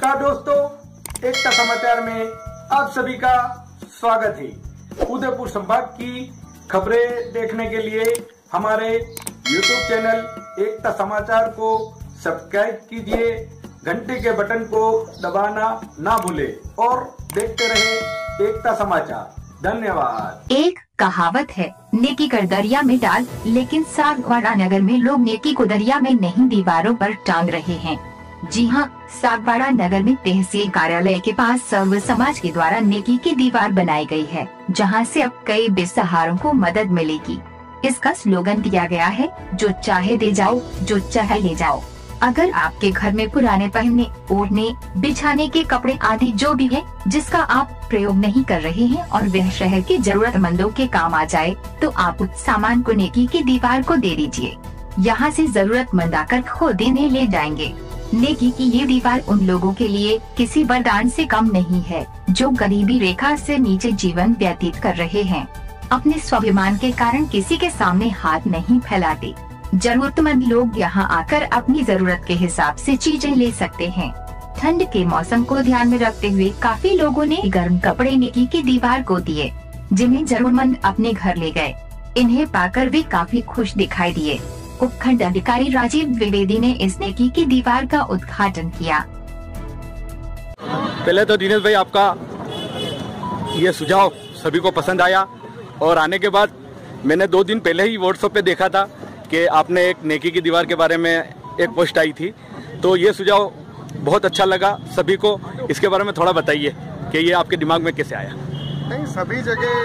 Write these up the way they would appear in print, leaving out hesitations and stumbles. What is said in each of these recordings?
नमस्कार दोस्तों, एकता समाचार में आप सभी का स्वागत है। उदयपुर संभाग की खबरें देखने के लिए हमारे YouTube चैनल एकता समाचार को सब्सक्राइब कीजिए, घंटे के बटन को दबाना ना भूले और देखते रहे एकता समाचार। धन्यवाद। एक कहावत है, नेकी कर दरिया में डाल, लेकिन सागवाड़ा नगर में लोग नेकी को दरिया में नहीं दीवारों पर टांग रहे हैं। जी हां, सागवाड़ा नगर में तहसील कार्यालय के पास सर्व समाज के द्वारा नेकी की दीवार बनाई गई है, जहां से अब कई बेसहारों को मदद मिलेगी। इसका स्लोगन दिया गया है, जो चाहे दे जाओ, जो चाहे ले जाओ। अगर आपके घर में पुराने पहनने, ओढ़ने, बिछाने के कपड़े आदि जो भी है, जिसका आप प्रयोग नहीं कर रहे हैं और वह शहर के जरूरतमंदों के काम आ जाए, तो आप उस सामान को नेकी की दीवार को दे दीजिए। यहाँ से जरूरतमंद आकर खो देने ले जाएंगे। नेकी की ये दीवार उन लोगों के लिए किसी वरदान से कम नहीं है, जो गरीबी रेखा से नीचे जीवन व्यतीत कर रहे हैं। अपने स्वाभिमान के कारण किसी के सामने हाथ नहीं फैलाते। जरूरतमंद लोग यहाँ आकर अपनी जरूरत के हिसाब से चीजें ले सकते हैं। ठंड के मौसम को ध्यान में रखते हुए काफी लोगों ने गर्म कपड़े नेकी की दीवार को दिए, जिन्हें जरूरतमंद अपने घर ले गए। इन्हें पाकर भी काफी खुश दिखाई दिए। उपखंड अधिकारी राजीव द्विवेदी ने इस नेकी की दीवार का उद्घाटन किया। पहले तो दिनेश भाई, आपका ये सुझाव सभी को पसंद आया और आने के बाद मैंने 2 दिन पहले ही व्हाट्सएप पे देखा था कि आपने एक नेकी की दीवार के बारे में एक पोस्ट आई थी, तो ये सुझाव बहुत अच्छा लगा सभी को। इसके बारे में थोड़ा बताइए कि ये आपके दिमाग में कैसे आया। नहीं, सभी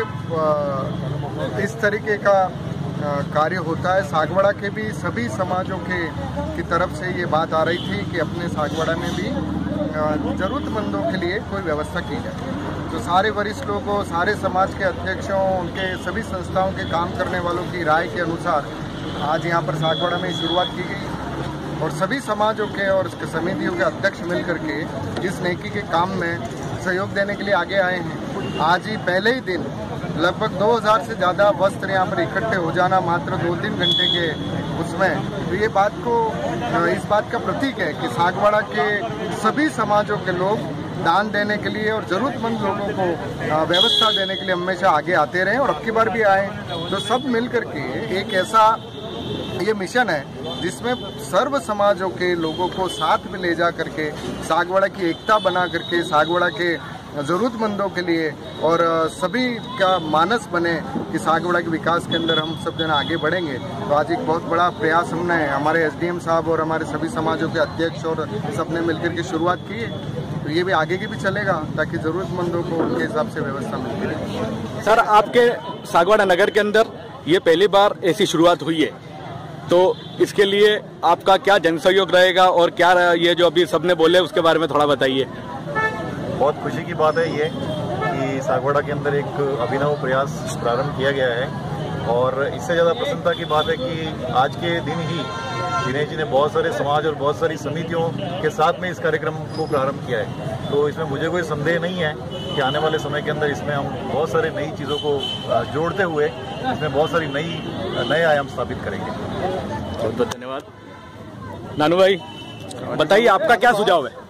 जगह इस तरीके का कार्य होता है। सागवाड़ा के भी सभी समाजों की तरफ से ये बात आ रही थी कि अपने सागवाड़ा में भी जरूरतमंदों के लिए कोई व्यवस्था की जाए। तो सारे वरिष्ठ लोगों, सारे समाज के अध्यक्षों, उनके सभी संस्थाओं के काम करने वालों की राय के अनुसार आज यहाँ पर सागवाड़ा में शुरुआत की गई और सभी समाजों के और समितियों के अध्यक्ष मिलकर के इस नेकी के काम में सहयोग देने के लिए आगे आए हैं। आज ही पहले ही दिन लगभग 2000 से ज़्यादा वस्त्र यहाँ पर इकट्ठे हो जाना मात्र 2-3 घंटे के उसमें, तो ये इस बात का प्रतीक है कि सागवाड़ा के सभी समाजों के लोग दान देने के लिए और ज़रूरतमंद लोगों को व्यवस्था देने के लिए हमेशा आगे आते रहे और अब की बार भी आए। तो सब मिल करके एक ऐसा ये मिशन है जिसमें सर्व समाजों के लोगों को साथ में ले जा करके सागवाड़ा की एकता बना करके सागवाड़ा के ज़रूरतमंदों के लिए और सभी का मानस बने कि सागवाड़ा के विकास के अंदर हम सब जन आगे बढ़ेंगे। तो आज एक बहुत बड़ा प्रयास हमने हमारे एसडीएम साहब और हमारे सभी समाजों के अध्यक्ष और सबने मिलकर के शुरुआत की है। तो ये भी आगे की भी चलेगा ताकि ज़रूरतमंदों को उनके हिसाब से व्यवस्था मिलती रहे। सर, आपके सागवाड़ा नगर के अंदर ये पहली बार ऐसी शुरुआत हुई है, तो इसके लिए आपका क्या जनसहयोग रहेगा और क्या ये जो अभी सबने बोले उसके बारे में थोड़ा बताइए। बहुत खुशी की बात है ये कि सागवाड़ा के अंदर एक अभिनव प्रयास प्रारंभ किया गया है और इससे ज़्यादा प्रसन्नता की बात है कि आज के दिन ही दिनेश जी ने बहुत सारे समाज और बहुत सारी समितियों के साथ में इस कार्यक्रम को प्रारंभ किया है। तो इसमें मुझे कोई संदेह नहीं है कि आने वाले समय के अंदर इसमें हम बहुत सारी नई चीज़ों को जोड़ते हुए इसमें बहुत सारी नए आयाम स्थापित करेंगे। बहुत बहुत धन्यवाद। नानू भाई, बताइए आपका क्या सुझाव है।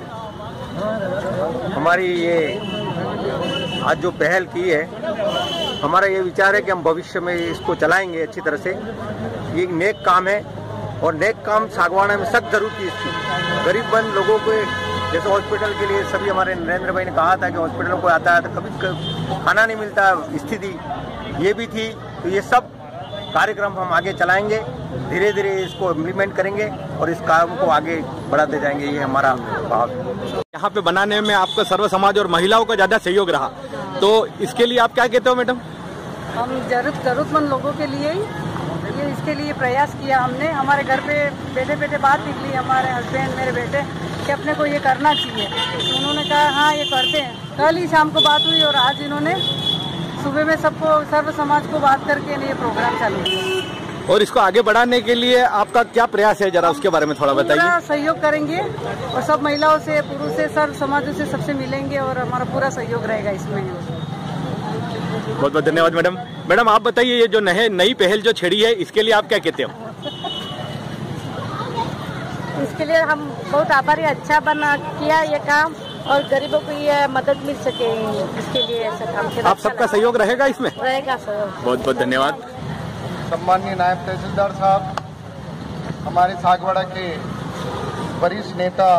हमारी ये आज जो पहल की है, हमारा ये विचार है कि हम भविष्य में इसको चलाएंगे अच्छी तरह से। ये नेक काम है और नेक काम सागवाड़ा में सख्त जरूरत है इसकी। गरीबबंद लोगों को जैसे हॉस्पिटल के लिए सभी हमारे नरेंद्र भाई ने कहा था कि हॉस्पिटलों को आता है तो कभी खाना नहीं मिलता, स्थिति ये भी थी। तो ये सब कार्यक्रम हम आगे चलाएंगे, धीरे धीरे इसको इम्प्लीमेंट करेंगे और इस काम को आगे बढ़ाते जाएंगे। ये हमारा भाव है। यहाँ पे बनाने में आपका सर्व समाज और महिलाओं का ज्यादा सहयोग रहा, तो इसके लिए आप क्या कहते हो मैडम। हम जरूरतमंद लोगों के लिए ये इसके लिए प्रयास किया हमने। हमारे घर पे बैठे बैठे बात निकली हमारे हस्बैंड मेरे बेटे कि अपने को ये करना चाहिए। तो उन्होंने कहा हाँ ये करते हैं। कल ही शाम को बात हुई और आज इन्होंने सुबह में सबको सर्व समाज को बात करके ये प्रोग्राम चालू किया। और इसको आगे बढ़ाने के लिए आपका क्या प्रयास है, जरा उसके बारे में थोड़ा बताइए। पूरा सहयोग करेंगे और सब महिलाओं से, पुरुष से, सर्व समाजों से सबसे मिलेंगे और हमारा पूरा सहयोग रहेगा इसमें। बहुत बहुत धन्यवाद मैडम। मैडम आप बताइए, ये जो नई पहल जो छेड़ी है इसके लिए आप क्या कहते हो। इसके लिए हम बहुत आभारी, अच्छा बना किया ये काम और गरीबों को ये मदद मिल सके, इसके लिए ऐसा काम किया। आप सबका सहयोग रहेगा इसमें? रहेगा सर। बहुत बहुत धन्यवाद। सम्माननीय नायब तहसीलदार साहब, हमारे सागवाड़ा के वरिष्ठ नेता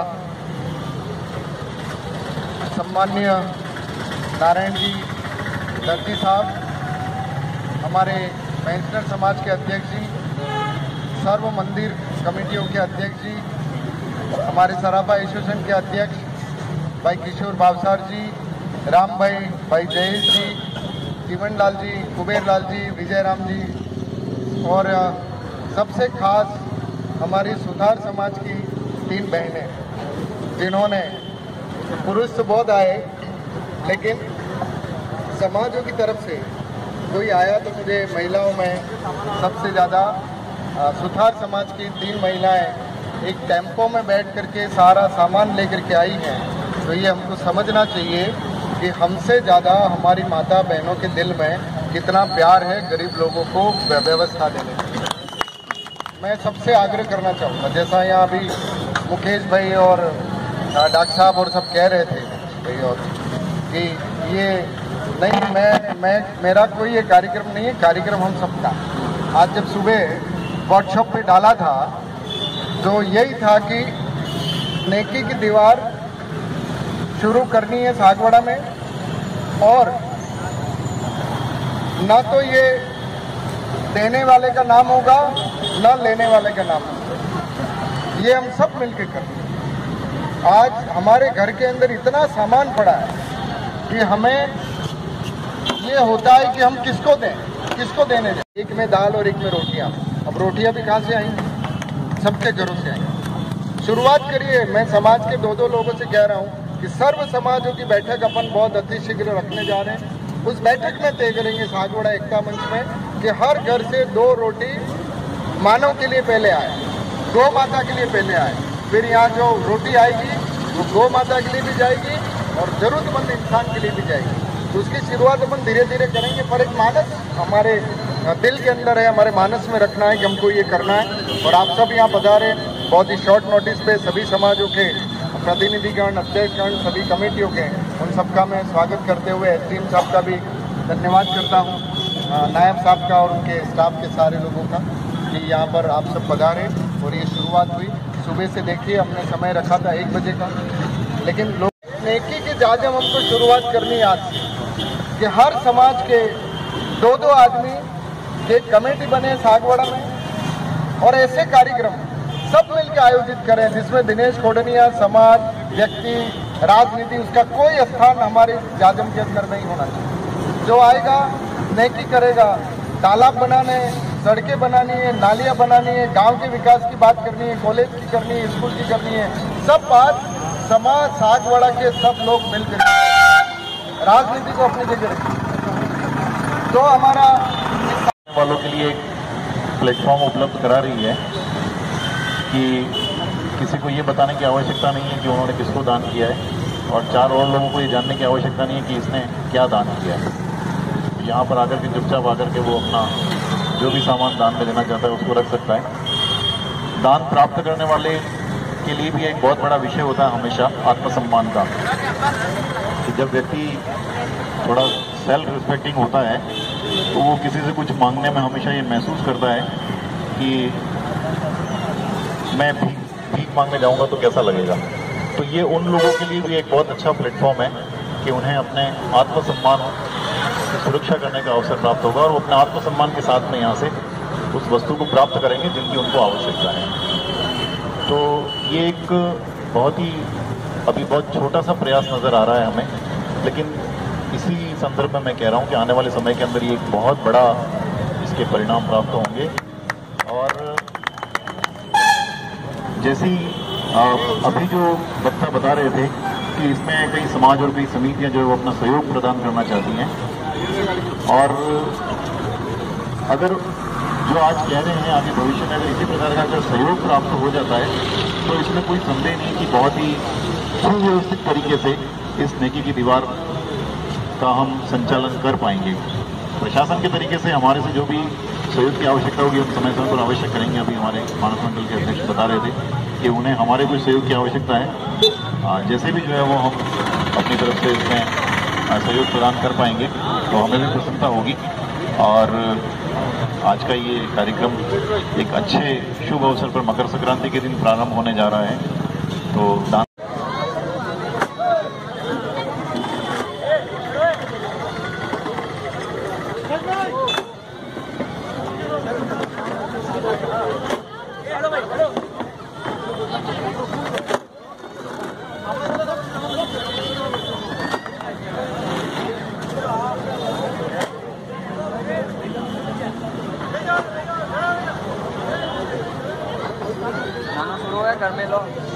सम्माननीय नारायण जी दर्जी साहब, हमारे पेंशनर समाज के अध्यक्ष जी, सर्व मंदिर कमेटियों के अध्यक्ष जी, हमारे सराफा एसोसिएशन के अध्यक्ष भाई किशोर भावसार जी, राम भाई जयेश जी, जीवन लाल जी, कुबेर लाल जी, विजय राम जी, और सबसे खास हमारी सुधार समाज की 3 बहनें, जिन्होंने पुरुष तो बहुत आए लेकिन समाजों की तरफ से कोई आया तो मुझे महिलाओं में सबसे ज़्यादा सुधार समाज की 3 महिलाएं एक टेम्पो में बैठ करके सारा सामान लेकर के आई हैं। तो ये हमको समझना चाहिए कि हमसे ज़्यादा हमारी माता बहनों के दिल में कितना प्यार है गरीब लोगों को व्यवस्था देने की। मैं सबसे आग्रह करना चाहूँगा, जैसा यहाँ अभी मुकेश भाई और डॉक्टर साहब और सब कह रहे थे भाई, और कि ये नहीं, मेरा कोई ये कार्यक्रम नहीं है, कार्यक्रम हम सबका। आज जब सुबह वर्कशॉप पे डाला था तो यही था कि नेकी की दीवार शुरू करनी है सागवाड़ा में, और ना तो ये देने वाले का नाम होगा ना लेने वाले का नाम होगा, ये हम सब मिलकर करेंगे। आज हमारे घर के अंदर इतना सामान पड़ा है कि हमें ये होता है कि हम किसको दें, किसको देने दें। एक में दाल और एक में रोटियां। अब रोटियां भी कहाँ से आएंगी? सबके घरों से आएंगी। शुरुआत करिए। मैं समाज के 2 लोगों से कह रहा हूँ कि सर्व समाजों की बैठक अपन बहुत अति शीघ्र रखने जा रहे हैं। उस बैठक में तय करेंगे सागवाड़ा एकता मंच में कि हर घर से 2 रोटी मानव के लिए पहले आए, गौ माता के लिए पहले आए, फिर यहाँ जो रोटी आएगी वो गौ माता के लिए भी जाएगी और जरूरतमंद इंसान के लिए भी जाएगी। तो उसकी शुरुआत अपन धीरे धीरे करेंगे, पर एक मानस हमारे दिल के अंदर है, हमारे मानस में रखना है कि हमको ये करना है। और आप सब यहाँ पधारे, बहुत ही शॉर्ट नोटिस पे सभी समाजों के प्रतिनिधिगण, अध्यक्षगण, सभी कमेटियों के, उन सबका मैं स्वागत करते हुए एसडीएम साहब का भी धन्यवाद करता हूँ, नायब साहब का और उनके स्टाफ के सारे लोगों का कि यहाँ पर आप सब पधारे और ये शुरुआत हुई। सुबह से देखिए हमने समय रखा था 1 बजे का, लेकिन लोग नेकी की जाजम हमको शुरुआत करनी आज से कि हर समाज के 2 आदमी एक कमेटी बने सागवाड़ा में और ऐसे कार्यक्रम सब मिलकर आयोजित करें जिसमें दिनेश खोडनिया, समाज, व्यक्ति, राजनीति, उसका कोई स्थान हमारे जाजम के अंदर नहीं होना चाहिए। जो आएगा नेकी करेगा, तालाब बनाने, सड़कें बनानी है, नालियां बनानी है, गांव के विकास की बात करनी है, कॉलेज की करनी है, स्कूल की करनी है, सब बात समाज सागवाड़ा के सब लोग मिलकर राजनीति को अपनी जगह रखें। तो हमारा वालों के लिए एक प्लेटफॉर्म उपलब्ध करा रही है कि किसी को ये बताने की आवश्यकता नहीं है कि उन्होंने किसको दान किया है, और 4 और लोगों को ये जानने की आवश्यकता नहीं है कि इसने क्या दान किया है। तो यहाँ पर आकर के चुपचाप आकर के वो अपना जो भी सामान दान में देना चाहता है उसको रख सकता है। दान प्राप्त करने वाले के लिए भी एक बहुत बड़ा विषय होता है हमेशा आत्मसम्मान का, कि जब व्यक्ति थोड़ा सेल्फ रिस्पेक्टिंग होता है तो वो किसी से कुछ मांगने में हमेशा ये महसूस करता है कि मैं भीख मांगने जाऊंगा तो कैसा लगेगा। तो ये उन लोगों के लिए भी एक बहुत अच्छा प्लेटफॉर्म है कि उन्हें अपने आत्मसम्मान की सुरक्षा करने का अवसर प्राप्त होगा और वो अपने आत्मसम्मान के साथ में यहाँ से उस वस्तु को प्राप्त करेंगे जिनकी उनको आवश्यकता है। तो ये एक बहुत ही अभी बहुत छोटा सा प्रयास नज़र आ रहा है हमें, लेकिन इसी संदर्भ में मैं कह रहा हूँ कि आने वाले समय के अंदर ये एक बहुत बड़ा इसके परिणाम प्राप्त होंगे। और जैसी अभी जो वक्ता बता रहे थे कि इसमें कई समाज और कई समितियां जो है वो अपना सहयोग प्रदान करना चाहती हैं, और अगर जो आज कह रहे हैं आगे भविष्य में अगर इसी प्रकार का अगर सहयोग प्राप्त हो जाता है तो इसमें कोई संदेह नहीं कि बहुत ही सुव्यवस्थित तरीके से इस नेकी की दीवार का हम संचालन कर पाएंगे। प्रशासन के तरीके से हमारे से जो भी सहयोग की आवश्यकता होगी हम समय समय पर अवश्य करेंगे। अभी हमारे मानस मंडल के अध्यक्ष बता रहे थे कि उन्हें हमारे कुछ सहयोग की आवश्यकता है। जैसे भी जो है वो हम अपनी तरफ से इसमें सहयोग प्रदान कर पाएंगे तो हमें भी प्रसन्नता होगी। और आज का ये कार्यक्रम एक अच्छे शुभ अवसर पर मकर संक्रांति के दिन प्रारंभ होने जा रहा है। तो घर में लो।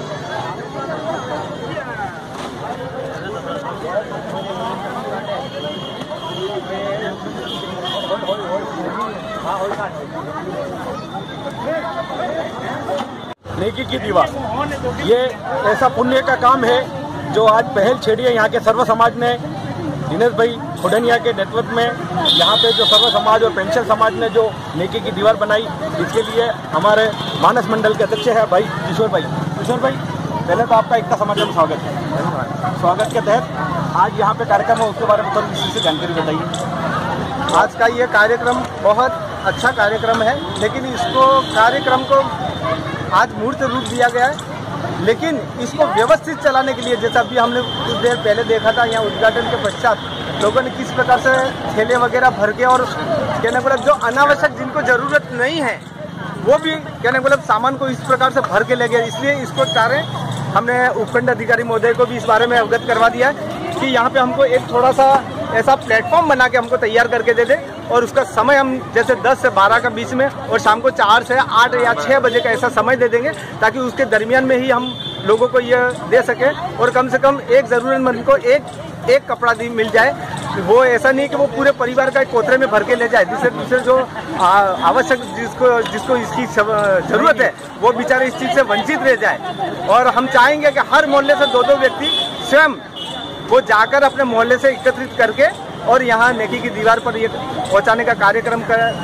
नेकी की दीवार ये ऐसा पुण्य का काम है जो आज पहल छेड़ी है यहाँ के सर्व समाज ने। दिनेश भाई खुडनिया के नेतृत्व में यहाँ पे जो सर्व समाज और पेंशन समाज ने जो नेकी की दीवार बनाई, इसके लिए हमारे मानस मंडल के अध्यक्ष है भाई किशोर भाई। किशोर भाई, पहले तो आपका एकता समाचार में स्वागत है। स्वागत के तहत आज यहाँ पे कार्यक्रम है, उसके बारे में थोड़ी विशेष जानकारी बताइए। आज का ये कार्यक्रम बहुत अच्छा कार्यक्रम है, लेकिन इसको कार्यक्रम को आज मूर्त रूप दिया गया है, लेकिन इसको व्यवस्थित चलाने के लिए, जैसा अभी हमने कुछ देर पहले देखा था यहाँ उद्घाटन के पश्चात लोगों ने किस प्रकार से थैले वगैरह भर के और कहने को जो अनावश्यक जिनको जरूरत नहीं है वो भी कहने को सामान को इस प्रकार से भर के ले गए। इसलिए इसको चाहे हमने उपखंड अधिकारी महोदय को भी इस बारे में अवगत करवा दिया है कि यहाँ पे हमको एक थोड़ा सा ऐसा प्लेटफॉर्म बना के हमको तैयार करके दे दे और उसका समय हम जैसे 10 से 12 का बीच में और शाम को 4 से 8 या 6 बजे का ऐसा समय दे देंगे, ताकि उसके दरमियान में ही हम लोगों को ये दे सके और कम से कम एक जरूरतमंद को एक कपड़ा मिल जाए। वो ऐसा नहीं कि वो पूरे परिवार का एक कोतरे में भर के ले जाए, दूसरे जो आवश्यक जिसको इसकी जरूरत है वो बेचारे इस चीज से वंचित रह जाए। और हम चाहेंगे कि हर मोहल्ले से 2-2 व्यक्ति स्वयं वो जाकर अपने मोहल्ले से एकत्रित करके और यहाँ नेकी की दीवार पर ये पहुँचाने का कार्यक्रम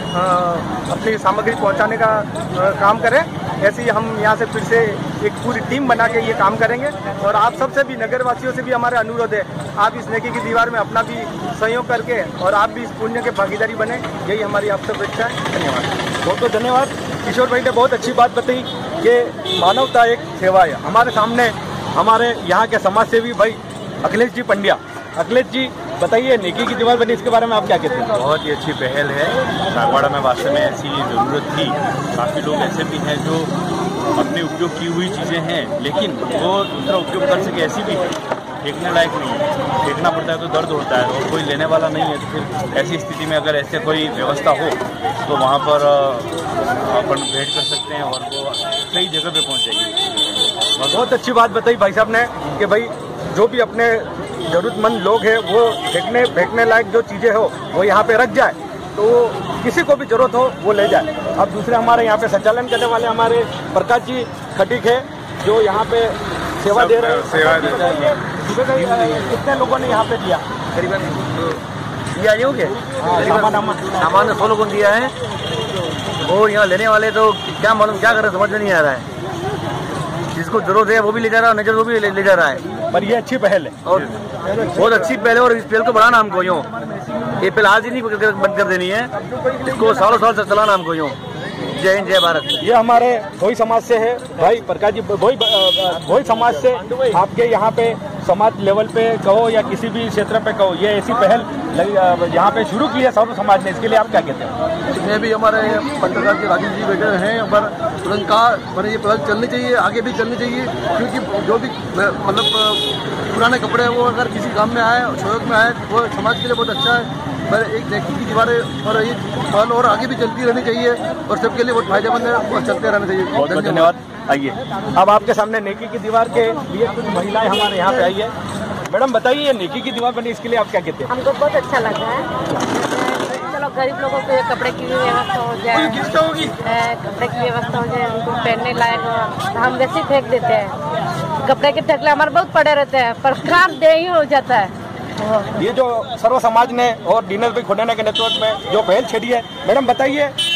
अपनी सामग्री पहुँचाने का काम करें। ऐसे ही हम यहाँ से फिर से एक पूरी टीम बना के ये काम करेंगे। और आप सबसे भी, नगर वासियों से भी हमारा अनुरोध है, आप इस नेकी की दीवार में अपना भी सहयोग करके और आप भी इस पुण्य के भागीदारी बने, यही हमारी आपसे अपेक्षा है। धन्यवाद। बहुत बहुत धन्यवाद। किशोर भाई ने बहुत अच्छी बात बताई कि मानवता एक सेवा है। हमारे सामने हमारे यहाँ के समाज सेवी भाई अखिलेश जी पंड्या। अखिलेश जी बताइए, नेकी की दीवार बनी, इसके बारे में आप क्या कहते हैं? बहुत ही अच्छी पहल है। सागवाड़ा में वास्तव में ऐसी ज़रूरत थी। काफ़ी लोग ऐसे भी हैं जो अपने उपयोग की हुई चीज़ें हैं, लेकिन वो दूसरा उपयोग कर सके ऐसी भी है, फेंकने लायक नहीं है। फेंकना पड़ता है तो दर्द होता है और कोई लेने वाला नहीं है, तो फिर ऐसी स्थिति में अगर ऐसे कोई व्यवस्था हो तो वहाँ पर अपन भेंट कर सकते हैं और वो सही जगह पे पहुँच जाएगी। बहुत अच्छी बात बताई भाई साहब ने कि भाई जो भी अपने जरूरतमंद लोग हैं वो फेंकने लायक जो चीज़ें हो वो यहाँ पे रख जाए, तो किसी को भी जरूरत हो वो ले जाए। अब दूसरे हमारे यहाँ पे संचालन करने वाले हमारे प्रकाश जी खटीक है जो यहाँ पे सेवा दे रहे हैं। कितने लोगों ने यहाँ पे दिया? करीबन दिया नहीं हो गया, सामान 100 लोगों ने दिया है और यहाँ लेने वाले तो क्या मालूम क्या कर रहे समझ में नहीं आ रहा है। जिसको जरूरत है वो भी ले जा रहा है, नजर वो भी ले जा रहा है। पर ये अच्छी पहल है और बहुत अच्छी पहल है और इस पहल को बढ़ाना हमको यूँ, ये पहल आज ही नहीं बंद कर देनी है, इसको सालों साल से चलाना हमको यूँ। जय हिंद, जय भारत। ये हमारे भोई समाज से है भाई प्रकाश जी। भोई समाज से आपके यहाँ पे समाज लेवल पे कहो या किसी भी क्षेत्र पे कहो, ये ऐसी पहल यहाँ पे शुरू की है सर्व समाज ने, इसके लिए आप क्या कहते हैं? इसमें भी हमारे पत्रकार के राजीव जी बैठे हैं, पर तुरंत कहा ये पहल चलनी चाहिए, आगे भी चलनी चाहिए, क्योंकि जो भी मतलब पुराने कपड़े हैं वो अगर किसी काम में आए, सहयोग में आए, वो समाज के लिए बहुत अच्छा है। पर एक नेकी की दीवारें और ये पहल और आगे भी चलती रहनी चाहिए और सबके लिए बहुत फायदेमंद है और चलते रहना चाहिए। बहुत बहुत धन्यवाद। आइए अब आपके सामने नेकी की दीवार के लिए कुछ महिलाएं हमारे यहाँ पे आई है। मैडम बताइए, ये नेकी की दीवार बनी, इसके लिए आप क्या कहते हैं? हमको बहुत अच्छा लग रहा है। चलो गरीब लोगों को कपड़े की भी व्यवस्था हो जाए, कपड़े की व्यवस्था हो जाए, उनको पहनने लायक हो। हम वैसे ही फेंक देते हैं, कपड़े के टकले हमारे बहुत पड़े रहते हैं, पर क्रांत दे ही हो जाता है। ये जो सर्व समाज ने और दिनेश भाई खुडनिया के नेतृत्व में जो पहल छेड़ी है, मैडम बताइए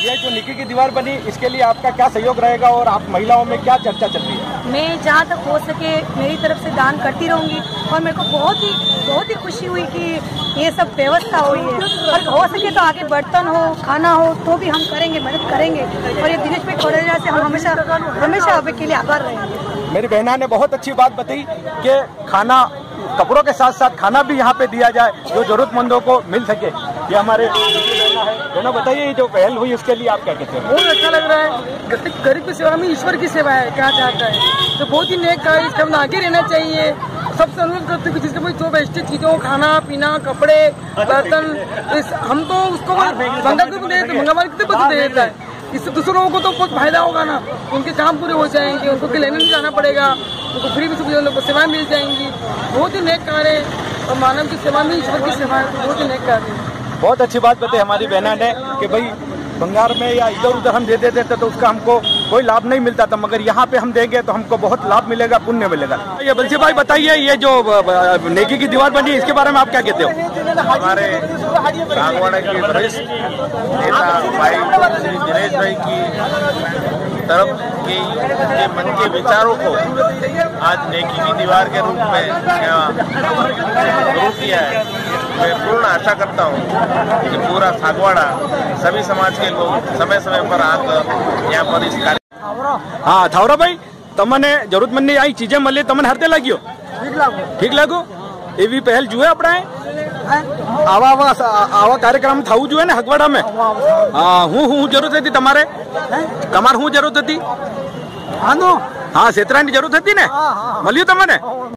ये जो नेकी की दीवार बनी, इसके लिए आपका क्या सहयोग रहेगा और आप महिलाओं में क्या चर्चा चल रही है? मैं जहाँ तक हो सके मेरी तरफ से दान करती रहूँगी और मेरे को बहुत ही खुशी हुई कि ये सब व्यवस्था हुई है। और हो सके तो आगे बर्तन हो, खाना हो तो भी हम करेंगे, मदद करेंगे। और ये दिनेश भाई कोरेजा से हम हमेशा अभी के लिए आभार रहेंगे। मेरी बहना ने बहुत अच्छी बात बताई कि खाना, कपड़ों के साथ साथ खाना भी यहाँ पे दिया जाए जो जरूरतमंदों को मिल सके। ये हमारे दोनों बताइए, ये जो पहल हुई उसके लिए आप क्या कहते हैं? बहुत अच्छा लग रहा है। गरीब की सेवा में ईश्वर की सेवा है, क्या चाहता है तो बहुत ही नेक कार्य, इसका हम आगे रहना चाहिए। सबसे अनुरोध करते हैं कि जिसके जो वेस्टेज चीजों, खाना पीना, कपड़े, बर्तन, हम तो उसको मंगा के दे देते, मंगवा के तो दे देता है। इससे दूसरों को तो बहुत फायदा होगा ना, उनके काम पूरे हो जाएंगे, उनको लेने नहीं जाना पड़ेगा, उनको फ्री में सेवाएं मिल जाएंगी। बहुत ही नेक कार्य है और मानव की सेवा में ईश्वर की सेवा है, बहुत ही नेक कार्य है। बहुत अच्छी बात बताई हमारी बहना ने कि भाई बंगार में या इधर उधर हम दे देते थे तो उसका हमको कोई लाभ नहीं मिलता था, मगर यहाँ पे हम देंगे तो हमको बहुत लाभ मिलेगा, पुण्य मिलेगा। ये बलसी भाई बताइए, ये जो नेकी की दीवार बनी इसके बारे में आप क्या कहते हो? हमारे सागवाड़ा के वरिष्ठ नेता भाई श्री दिनेश भाई की तरफ के मन के विचारों को आज नेकी की दीवार के रूप में शुरू किया है। मैं पूर्ण आशा करता हूँ कि पूरा सागवाड़ा, सभी समाज के लोग समय समय पर आकर यहाँ पर इस कार्य। हाँ थावरा भाई, तमने जरूरतमंद आई चीजें मળી, તમને હરતે લાગ્યો? ઠીક લાગ્યો? એવી પહેલ જોઈએ આપણે આવા કાર્યક્રમ થવું જોઈએ ને હગવાડામાં? હા, હું જરૂરત હતી તમારે? તમારે શું જરૂરત હતી? હા, છેતરાની જરૂરત હતી ને? મળ્યું તમને?